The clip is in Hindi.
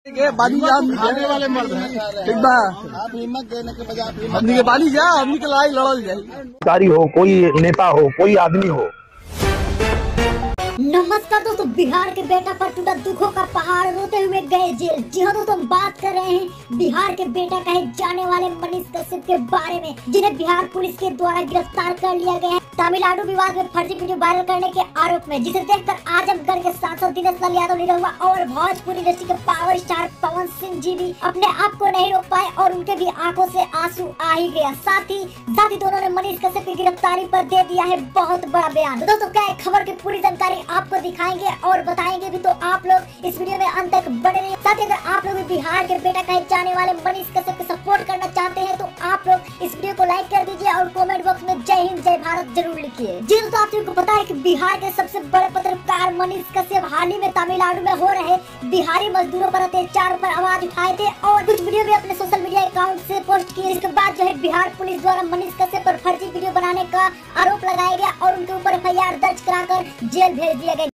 बाली जा खाने वाले मर्द हैं। ठीक बा, आप हिम्मत देने के बजाय हमनी के बाली जा, हमनी के लड़ाई लड़ल जाए। अधिकारी हो, कोई नेता हो, कोई आदमी हो। नमस्कार दोस्तों, बिहार के बेटा पर टूटा दुखों का पहाड़, रोते हुए गए जेल। जी हाँ दोस्तों, बात कर रहे हैं बिहार के बेटा कहे जाने वाले मनीष कश्यप के बारे में, जिन्हें बिहार पुलिस के द्वारा गिरफ्तार कर लिया गया है तमिलनाडु विवाद में फर्जी वीडियो वायरल करने के आरोप में, जिसे देखकर आजमगढ़ के सांसद दिनेश लाल यादव निरहुआ और भोजपुरी इंडस्ट्री के पावर स्टार पवन सिंह जी भी अपने आप को नहीं रोक पाए और उनके भी आंखों से आंसू आ ही गया। साथ ही दोनों ने मनीष कश्यप की गिरफ्तारी पर दे दिया है बहुत बड़ा बयान। तो दोस्तों, क्या है खबर की पूरी जानकारी आपको दिखाएंगे और बताएंगे भी, तो आप लोग इस वीडियो में अंत तक बने रहिए। साथ ही अगर आप लोग बिहार के बेटा कहे जाने वाले मनीष कश्यप को सपोर्ट करना चाहते हैं तो आप लोग इस वीडियो को लाइक कर दीजिए और कमेंट बॉक्स में जय हिंद जय भारत जरूर लिखिए। जी दोस्तों, आप सबको पता है कि बिहार के सबसे बड़े पत्रकार मनीष कश्यप हाल ही में तमिलनाडु में हो रहे बिहारी मजदूरों पर अत्याचार पर आवाज उठाए थे और कुछ वीडियो भी अपने सोशल मीडिया अकाउंट से पोस्ट किए। इसके बाद जो है बिहार पुलिस द्वारा मनीष कश्यप पर फर्जी वीडियो बनाने का आरोप लगाया गया और उनके ऊपर FIR दर्ज कराकर जेल भेज दिया गया।